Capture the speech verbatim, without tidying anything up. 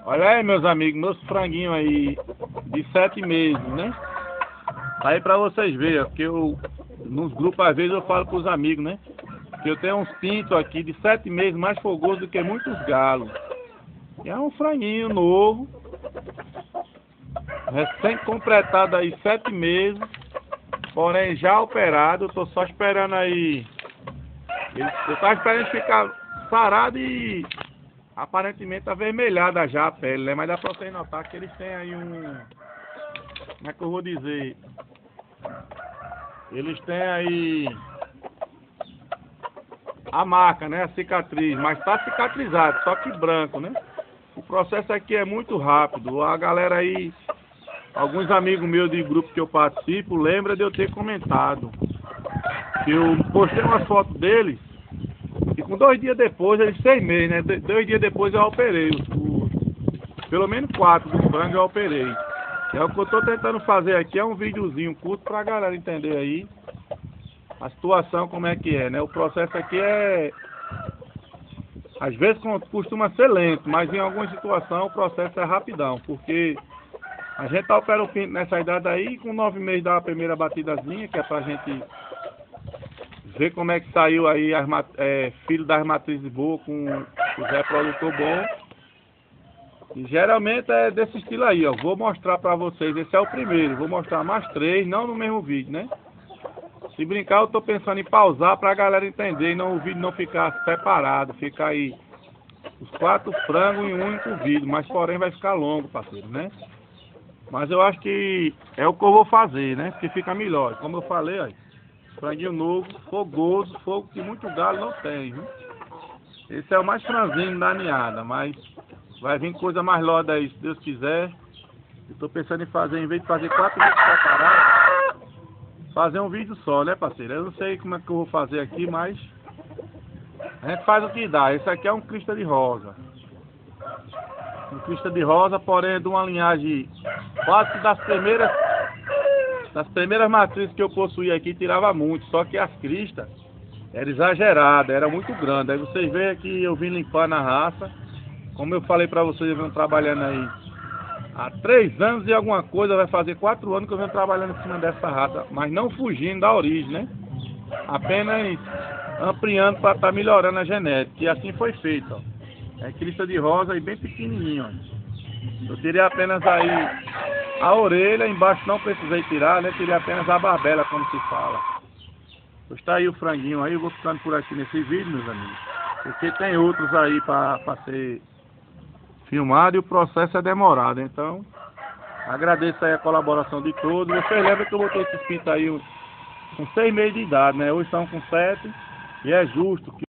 Olha aí, meus amigos, meus franguinhos aí de sete meses, né? Tá aí pra vocês verem, ó, porque eu, nos grupos às vezes eu falo pros amigos, né? Que eu tenho uns pintos aqui de sete meses mais fogosos do que muitos galos. E é um franguinho novo, recém-completado aí sete meses, porém já operado. Eu tô só esperando aí. Eu tava esperando ficar sarado e aparentemente avermelhada já a pele, né? Mas dá pra vocês notar que eles têm aí um... Como é que eu vou dizer? Eles têm aí a marca, né? A cicatriz, mas tá cicatrizado, só que branco, né? O processo aqui é muito rápido. A galera aí, alguns amigos meus de grupo que eu participo, lembra de eu ter comentado que eu postei umas fotos deles e com dois dias depois, eles seis meses, né? Dois dias depois eu operei. Os, os, pelo menos quatro dos frangos eu operei. É o que eu tô tentando fazer aqui, é um videozinho curto pra galera entender aí a situação como é que é, né? O processo aqui é... Às vezes costuma ser lento, mas em algumas situações o processo é rapidão, porque a gente opera o pinto nessa idade aí, com nove meses dá a primeira batidazinha, que é pra gente ver como é que saiu aí as, é, filho das matrizes boas com os reprodutor bom. E geralmente é desse estilo aí, ó. Vou mostrar pra vocês, esse é o primeiro, vou mostrar mais três, não no mesmo vídeo, né? Se brincar, eu tô pensando em pausar pra galera entender e não, o vídeo não ficar separado, ficar aí os quatro frangos em um único vídeo, mas porém vai ficar longo, parceiro, né? Mas eu acho que é o que eu vou fazer, né? Porque fica melhor. Como eu falei, ó, franguinho novo, fogoso, fogo que muito galo não tem, viu? Esse é o mais franzinho da ninhada, mas vai vir coisa mais loda aí, se Deus quiser. Eu tô pensando em fazer, em vez de fazer quatro vídeos separados, fazer um vídeo só, né, parceiro? Eu não sei como é que eu vou fazer aqui, mas a gente faz o que dá. Esse aqui é um crista de rosa. Um crista de rosa, porém de uma linhagem quase das primeiras das primeiras matrizes que eu possuí aqui, tirava muito. Só que as cristas eram exageradas, era muito grande. Aí vocês veem que eu vim limpando a raça. Como eu falei pra vocês, eu venho trabalhando aí há três anos e alguma coisa, vai fazer quatro anos que eu venho trabalhando em cima dessa raça, mas não fugindo da origem, né? Apenas ampliando para estar tá melhorando a genética. E assim foi feito, ó. É crista de rosa e bem pequenininho, ó. Eu tirei apenas aí a orelha, embaixo não precisei tirar, né? Tirei apenas a barbela, como se fala. Pois tá aí o franguinho aí, eu vou ficando por aqui nesse vídeo, meus amigos. Porque tem outros aí para ser filmado e o processo é demorado, então agradeço aí a colaboração de todos. Vocês lembram que eu botei esses pintos aí com seis meses de idade, né? Hoje estão com sete e é justo que